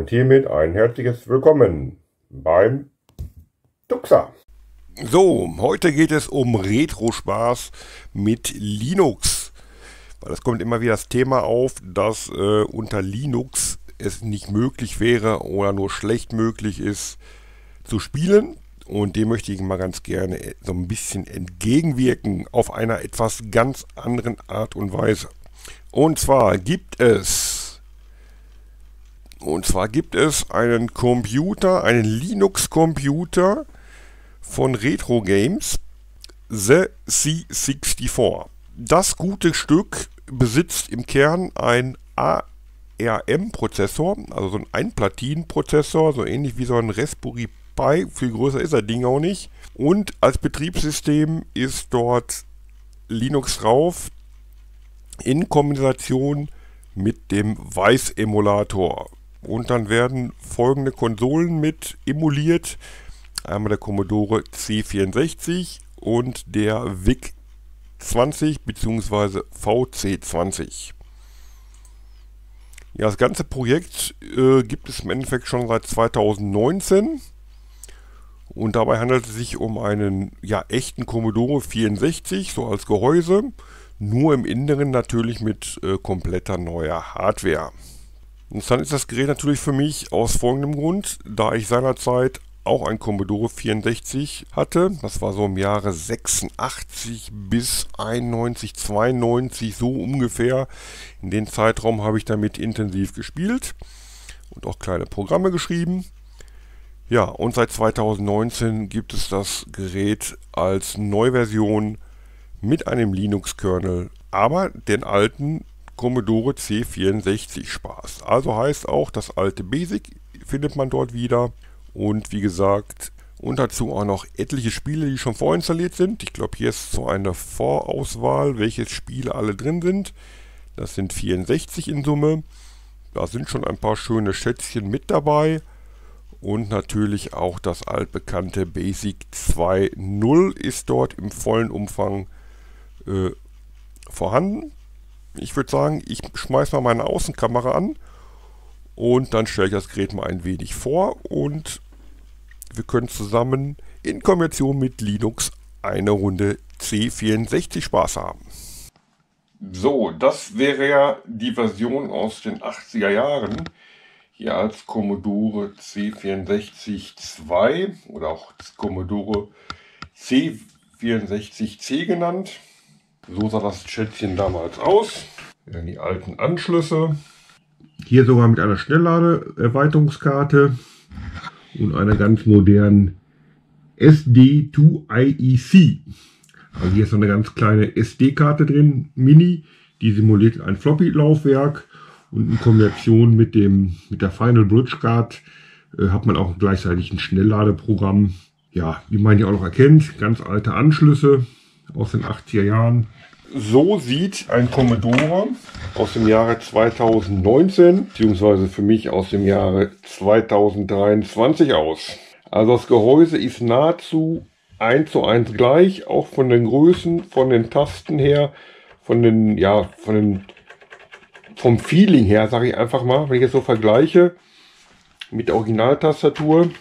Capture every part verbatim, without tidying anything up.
Und hiermit ein herzliches Willkommen beim Tuxa. So, heute geht es um Retro-Spaß mit Linux. Weil es kommt immer wieder das Thema auf, dass äh, unter Linux es nicht möglich wäre oder nur schlecht möglich ist zu spielen. Und dem möchte ich mal ganz gerne so ein bisschen entgegenwirken auf einer etwas ganz anderen Art und Weise. Und zwar gibt es, und zwar gibt es einen Computer, einen Linux-Computer von Retro Games, The C vierundsechzig. Das gute Stück besitzt im Kern ein A R M-Prozessor, also so ein Einplatinenprozessor, so ähnlich wie so ein Raspberry Pi, viel größer ist das Ding auch nicht. Und als Betriebssystem ist dort Linux drauf, in Kombination mit dem Vice-Emulator. Und dann werden folgende Konsolen mit emuliert. Einmal der Commodore C vierundsechzig und der V I C zwanzig bzw. V C zwanzig. Ja, das ganze Projekt äh, gibt es im Endeffekt schon seit zweitausendneunzehn. Und dabei handelt es sich um einen ja, echten Commodore vierundsechzig, so als Gehäuse. Nur im Inneren natürlich mit äh, kompletter neuer Hardware. Interessant ist das Gerät natürlich für mich aus folgendem Grund, da ich seinerzeit auch ein Commodore vierundsechzig hatte. Das war so im Jahre sechsundachtzig bis einundneunzig, zweiundneunzig, so ungefähr. In den Zeitraum habe ich damit intensiv gespielt und auch kleine Programme geschrieben. Ja, und seit zweitausendneunzehn gibt es das Gerät als Neuversion mit einem Linux-Kernel, aber den alten Commodore C vierundsechzig Spaß. Also heißt auch, das alte Basic findet man dort wieder. Und wie gesagt, und dazu auch noch etliche Spiele, die schon vorinstalliert sind. Ich glaube, hier ist so eine Vorauswahl, welche Spiele alle drin sind. Das sind vierundsechzig in Summe. Da sind schon ein paar schöne Schätzchen mit dabei. Und natürlich auch das altbekannte Basic zwei Punkt null ist dort im vollen Umfang äh, vorhanden. Ich würde sagen, ich schmeiße mal meine Außenkamera an. Und dann stelle ich das Gerät mal ein wenig vor und wir können zusammen in Kombination mit Linux eine Runde C vierundsechzig Spaß haben. So, das wäre ja die Version aus den achtziger Jahren. Hier als Commodore C vierundsechzig zwei oder auch Commodore C vierundsechzig C genannt. So sah das Schätzchen damals aus. Ja, die alten Anschlüsse. Hier sogar mit einer Schnellladeerweiterungskarte und einer ganz modernen S D zwei I E C. Also hier ist noch eine ganz kleine S D-Karte drin, Mini, die simuliert ein Floppy-Laufwerk und in Kombination mit dem mit der Final Bridge Card äh, hat man auch gleichzeitig ein Schnellladeprogramm. Ja, wie man ja auch noch erkennt, ganz alte Anschlüsse aus den achtziger Jahren. So sieht ein Commodore aus dem Jahre zweitausendneunzehn, beziehungsweise für mich aus dem Jahre zweitausenddreiundzwanzig aus. Also das Gehäuse ist nahezu eins zu eins gleich, auch von den Größen, von den Tasten her, von den, ja, von den, vom Feeling her, sage ich einfach mal, wenn ich jetzt so vergleiche mit der Originaltastatur.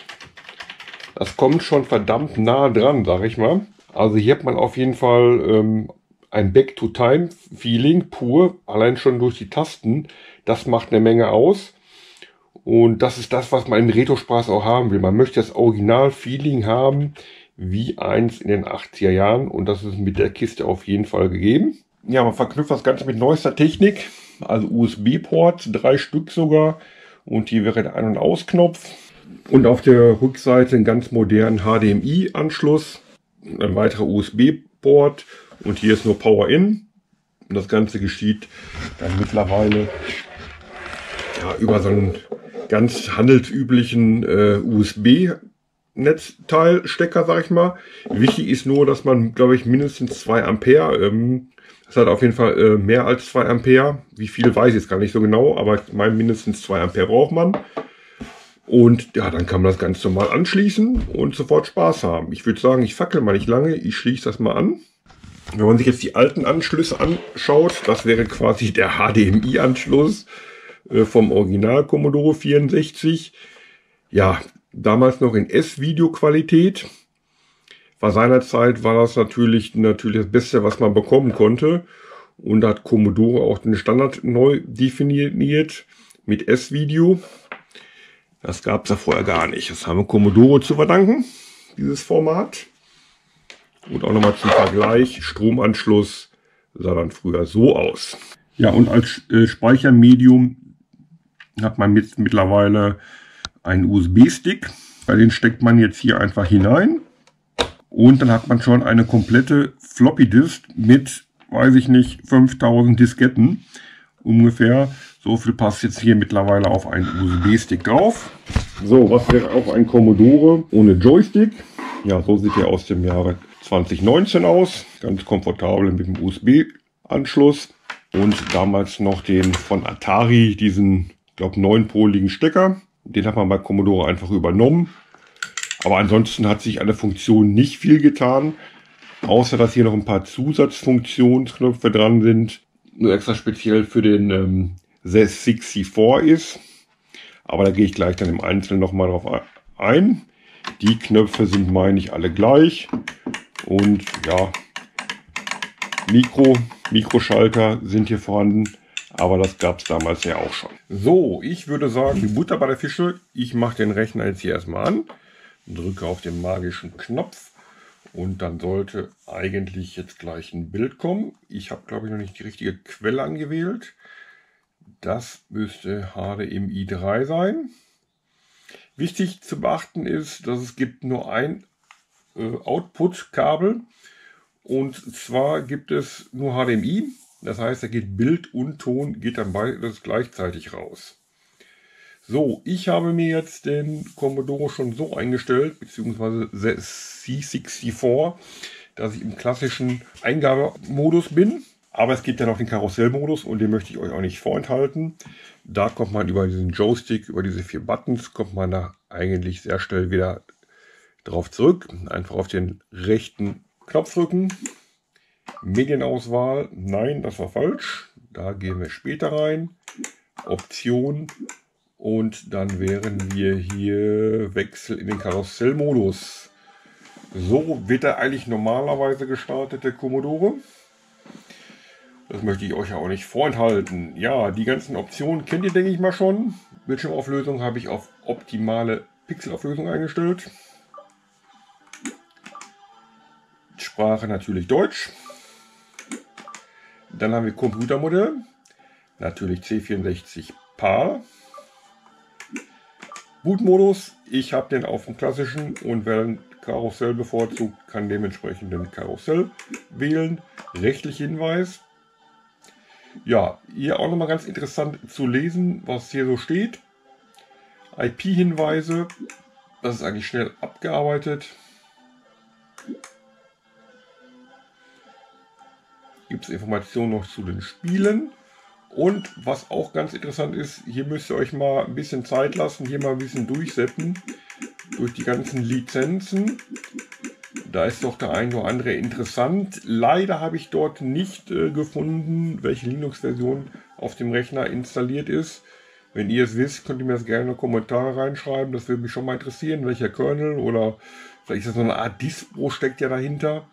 Das kommt schon verdammt nah dran, sage ich mal. Also hier hat man auf jeden Fall ähm, ein Back-to-Time-Feeling pur, allein schon durch die Tasten. Das macht eine Menge aus. Und das ist das, was man im Retro-Spaß auch haben will. Man möchte das Original-Feeling haben, wie eins in den achtziger Jahren. Und das ist mit der Kiste auf jeden Fall gegeben. Ja, man verknüpft das Ganze mit neuester Technik. Also U S B-Ports, drei Stück sogar. Und hier wäre der Ein- und Ausknopf. Und auf der Rückseite einen ganz modernen H D M I-Anschluss. Ein weiterer U S B-Port. Und hier ist nur Power-In. Und das Ganze geschieht dann mittlerweile ja, über so einen ganz handelsüblichen äh, U S B-Netzteilstecker, sag ich mal. Wichtig ist nur, dass man, glaube ich, mindestens zwei Ampere, ähm, das hat auf jeden Fall äh, mehr als zwei Ampere. Wie viel weiß ich jetzt gar nicht so genau, aber ich meine, mindestens zwei Ampere braucht man. Und ja, dann kann man das Ganze mal anschließen und sofort Spaß haben. Ich würde sagen, ich fackel mal nicht lange, ich schließe das mal an. Wenn man sich jetzt die alten Anschlüsse anschaut, das wäre quasi der H D M I-Anschluss äh, vom Original Commodore vierundsechzig. Ja, damals noch in S-Video-Qualität. War seinerzeit war das natürlich, natürlich das Beste, was man bekommen konnte. Und da hat Commodore auch den Standard neu definiert mit S-Video. Das gab es ja vorher gar nicht. Das haben wir Commodore zu verdanken, dieses Format. Und auch nochmal zum Vergleich, Stromanschluss sah dann früher so aus. Ja, und als äh, Speichermedium hat man mit, mittlerweile einen U S B-Stick. Bei den steckt man jetzt hier einfach hinein. Und dann hat man schon eine komplette Floppy-Disk mit, weiß ich nicht, fünftausend Disketten ungefähr. So viel passt jetzt hier mittlerweile auf einen U S B-Stick drauf. So, was wäre auch ein Commodore ohne Joystick? Ja, so sieht er aus dem Jahre zwanzig neunzehn aus. Ganz komfortabel mit dem U S B-Anschluss. Und damals noch den von Atari, diesen, ich glaube, neunpoligen Stecker. Den hat man bei Commodore einfach übernommen. Aber ansonsten hat sich an der Funktion nicht viel getan. Außer, dass hier noch ein paar Zusatzfunktionsknöpfe dran sind. Nur extra speziell für den ähm, Z vierundsechzig ist. Aber da gehe ich gleich dann im Einzelnen nochmal drauf ein. Die Knöpfe sind, meine ich, alle gleich. Und ja, Mikro, Mikroschalter sind hier vorhanden. Aber das gab es damals ja auch schon. So, ich würde sagen, die Butter bei der Fische. Ich mache den Rechner jetzt hier erstmal an. Drücke auf den magischen Knopf. Und dann sollte eigentlich jetzt gleich ein Bild kommen. Ich habe, glaube ich, noch nicht die richtige Quelle angewählt. Das müsste H D M I drei sein. Wichtig zu beachten ist, dass es gibt nur ein äh, Output-Kabel. Und zwar gibt es nur H D M I. Das heißt, da geht Bild und Ton, geht dann beides gleichzeitig raus. So, ich habe mir jetzt den Commodore schon so eingestellt, beziehungsweise C sechsundsiebzig, dass ich im klassischen Eingabemodus bin. Aber es gibt ja noch den Karussellmodus und den möchte ich euch auch nicht vorenthalten. Da kommt man über diesen Joystick, über diese vier Buttons, kommt man da eigentlich sehr schnell wieder drauf zurück. Einfach auf den rechten Knopf drücken. Medienauswahl, nein, das war falsch. Da gehen wir später rein. Option. Und dann wären wir hier Wechsel in den Karussellmodus. So wird er eigentlich normalerweise gestartet, der Commodore. Das möchte ich euch ja auch nicht vorenthalten. Ja, die ganzen Optionen kennt ihr, denke ich mal schon. Bildschirmauflösung habe ich auf optimale Pixelauflösung eingestellt. Sprache natürlich Deutsch. Dann haben wir Computermodell. Natürlich C vierundsechzig PAL. Bootmodus, ich habe den auf dem klassischen und wer ein Karussell bevorzugt, kann dementsprechend den Karussell wählen. Rechtlicher Hinweis. Ja, hier auch nochmal ganz interessant zu lesen, was hier so steht. I P-Hinweise, das ist eigentlich schnell abgearbeitet. Gibt es Informationen noch zu den Spielen. Und was auch ganz interessant ist, hier müsst ihr euch mal ein bisschen Zeit lassen, hier mal ein bisschen durchsetzen durch die ganzen Lizenzen. Da ist doch der eine oder andere interessant. Leider habe ich dort nicht äh, gefunden, welche Linux-Version auf dem Rechner installiert ist. Wenn ihr es wisst, könnt ihr mir das gerne in die Kommentare reinschreiben. Das würde mich schon mal interessieren, welcher Kernel oder vielleicht ist das so eine Art Distro steckt ja dahinter.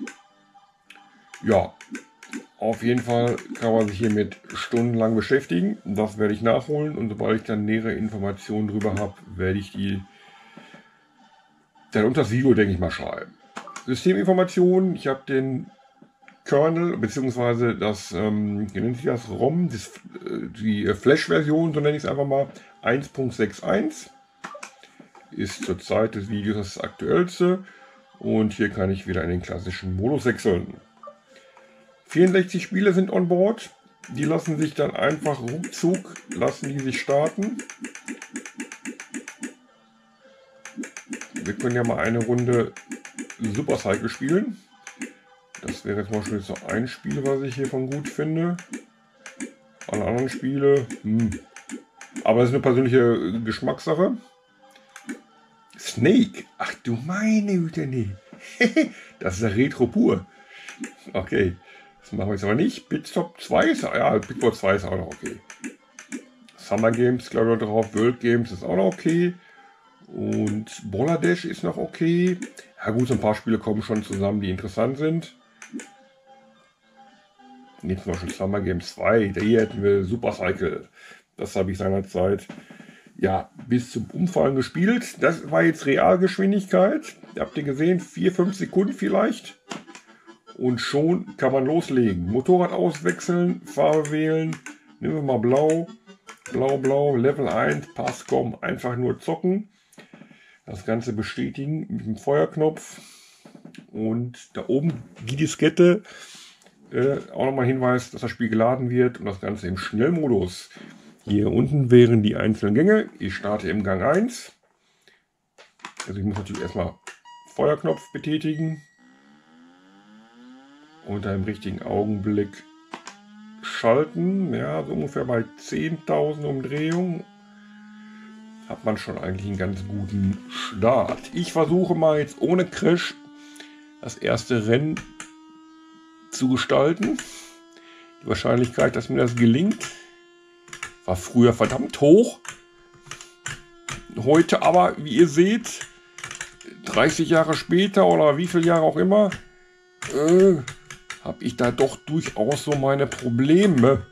Ja. Auf jeden Fall kann man sich hiermit stundenlang beschäftigen. Das werde ich nachholen und sobald ich dann nähere Informationen darüber habe, werde ich die dann unter das Video, denke ich mal, schreiben. Systeminformationen, ich habe den Kernel bzw. das, ähm, wie nennt sich das, ROM, das, die Flash-Version, so nenne ich es einfach mal, eins Punkt sechs eins. Ist zur Zeit des Videos das aktuellste und hier kann ich wieder in den klassischen Modus wechseln. vierundsechzig Spiele sind on board. Die lassen sich dann einfach ruckzuck, lassen die sich starten. Wir können ja mal eine Runde Super Cycle spielen. Das wäre jetzt mal schon so ein Spiel, was ich hiervon gut finde. Alle anderen Spiele, hm. Aber es ist eine persönliche Geschmackssache. Snake, ach du meine Güte, nee. Das ist ja Retro pur. Okay. Das machen wir jetzt aber nicht. Bitstop zwei ist, ja, Bitboard zwei ist auch noch okay. Summer Games, glaube ich, noch drauf. World Games ist auch noch okay. Und Bangladesh ist noch okay. Ja gut, so ein paar Spiele kommen schon zusammen, die interessant sind. Jetzt noch schon Summer Games zwei. Da hier hätten wir Super Cycle. Das habe ich seinerzeit ja bis zum Umfallen gespielt. Das war jetzt Realgeschwindigkeit. Habt ihr gesehen? vier, fünf Sekunden vielleicht. Und schon kann man loslegen. Motorrad auswechseln, Farbe wählen. Nehmen wir mal blau. Blau, blau, Level eins, Passcom, einfach nur zocken. Das Ganze bestätigen mit dem Feuerknopf. Und da oben die Diskette. Äh, auch nochmal Hinweis, dass das Spiel geladen wird und das Ganze im Schnellmodus. Hier unten wären die einzelnen Gänge. Ich starte im Gang eins. Also ich muss natürlich erstmal Feuerknopf betätigen. Unter dem richtigen Augenblick schalten. Ja, so ungefähr bei zehntausend Umdrehungen hat man schon eigentlich einen ganz guten Start. Ich versuche mal jetzt ohne Crash das erste Rennen zu gestalten. Die Wahrscheinlichkeit, dass mir das gelingt, war früher verdammt hoch. Heute aber, wie ihr seht, dreißig Jahre später oder wie viele Jahre auch immer, äh, habe ich da doch durchaus so meine Probleme.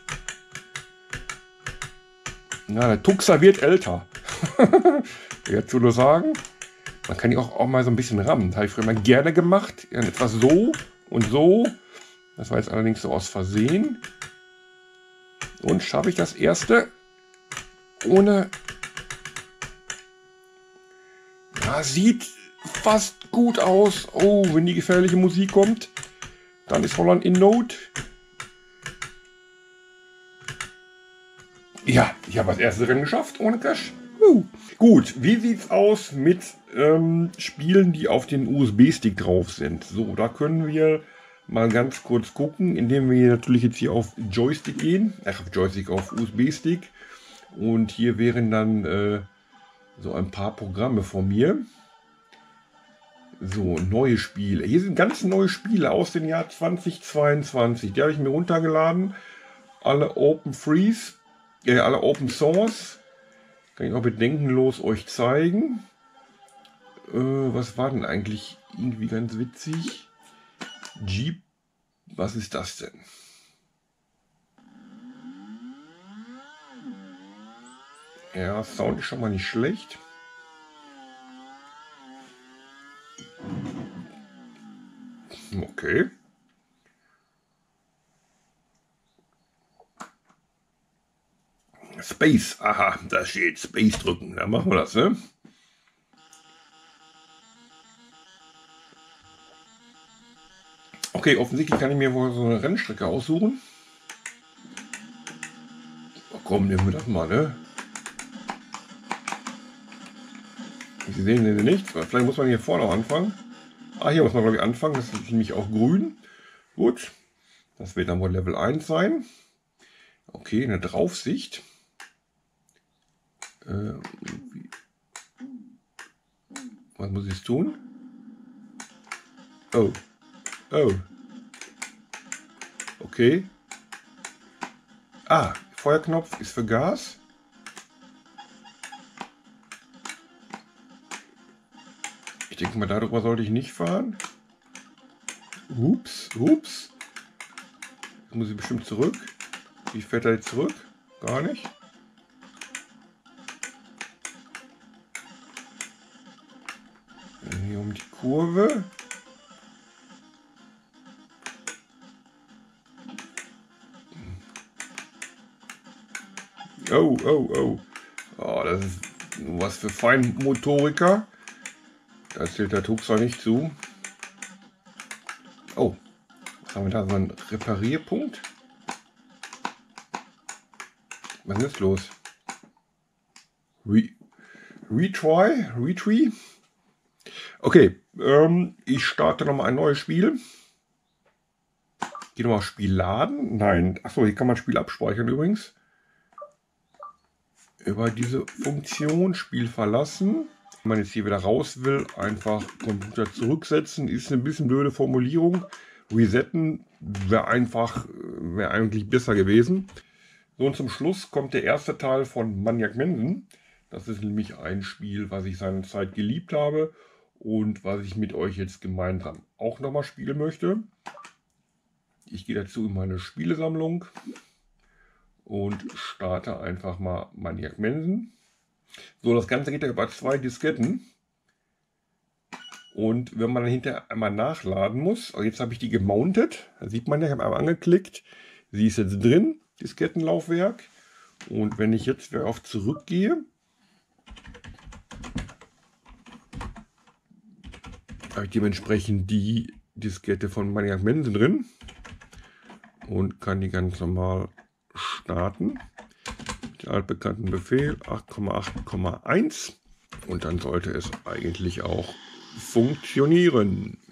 Na, der Tuxer wird älter. Dazu nur sagen, man kann ja auch, auch mal so ein bisschen rammen. Das habe ich früher mal gerne gemacht. Ja, etwas so und so. Das war jetzt allerdings so aus Versehen. Und schaffe ich das erste ohne... Ja, sieht fast gut aus. Oh, wenn die gefährliche Musik kommt, dann ist Holland in Not. Ja, ich habe das erste Rennen geschafft ohne Crash. Uh. Gut, wie sieht's aus mit ähm, Spielen, die auf den U S B-Stick drauf sind? So, da können wir mal ganz kurz gucken, indem wir natürlich jetzt hier auf Joystick gehen. Ach, auf Joystick, auf U S B-Stick. Und hier wären dann äh, so ein paar Programme von mir. So, neue Spiele. Hier sind ganz neue Spiele aus dem Jahr zweitausendzweiundzwanzig. Die habe ich mir runtergeladen. Alle Open Freeze. Äh, alle Open Source. Kann ich auch bedenkenlos euch zeigen. Äh, was war denn eigentlich irgendwie ganz witzig? Jeep. Was ist das denn? Ja, Sound ist schon mal nicht schlecht. Okay. Space, aha, da steht Space drücken, dann machen wir das, ne? Okay, offensichtlich kann ich mir wohl so eine Rennstrecke aussuchen. Oh, komm, nehmen wir das mal, ne? Sie sehen sie nicht, vielleicht muss man hier vorne auch anfangen. Ah, hier muss man glaube ich anfangen, das ist nämlich auch grün. Gut, das wird dann wohl Level eins sein. Okay, eine Draufsicht. Äh, was muss ich jetzt tun? Oh, oh. Okay. Ah, Feuerknopf ist für Gas. Ich denke mal, darüber sollte ich nicht fahren. Ups, ups. Jetzt muss ich bestimmt zurück. Wie fährt er jetzt zurück? Gar nicht. Hier um die Kurve. Oh, oh, oh. Oh, das ist was für Feinmotoriker. Da zählt der Tuxer nicht zu. Oh, was haben wir da? So einen Reparierpunkt? Was ist los? Re Retry? Retry? Okay, ähm, ich starte nochmal ein neues Spiel. Gehe nochmal auf Spiel laden. Nein, achso, hier kann man Spiel abspeichern übrigens. Über diese Funktion Spiel verlassen. Wenn man jetzt hier wieder raus will, einfach Computer zurücksetzen. Ist eine bisschen blöde Formulierung. Resetten wäre einfach, wäre eigentlich besser gewesen. So, und zum Schluss kommt der erste Teil von Maniac Mansion. Das ist nämlich ein Spiel, was ich seinerzeit geliebt habe und was ich mit euch jetzt gemeinsam auch nochmal spielen möchte. Ich gehe dazu in meine Spielesammlung und starte einfach mal Maniac Mansion. So, das Ganze geht ja über zwei Disketten. Und wenn man hinterher einmal nachladen muss, also jetzt habe ich die gemountet, da sieht man ja, ich habe einmal angeklickt, sie ist jetzt drin, Diskettenlaufwerk. Und wenn ich jetzt wieder auf zurückgehe, habe ich dementsprechend die Diskette von Maniac Mansion drin und kann die ganz normal starten. Den altbekannten Befehl acht Komma acht Komma eins und dann sollte es eigentlich auch funktionieren.